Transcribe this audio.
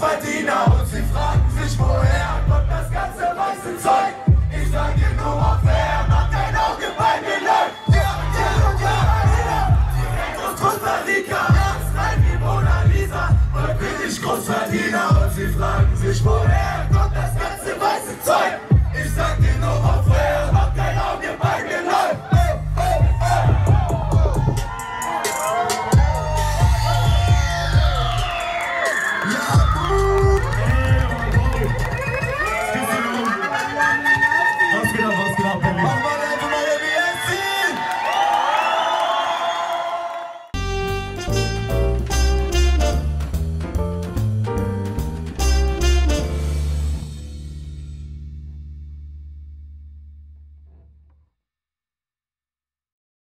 Großverdiener und sie fragen sich, woher kommt das ganze weiße Zeug. Ich sag dir nur auf wer, mach dein Auge bei mir lang. Ja, direkt aus Costa Rica, ganz rein wie Mona Lisa. Und bin ich Großverdiener und sie fragen sich, woher kommt das ganze weiße Zeug.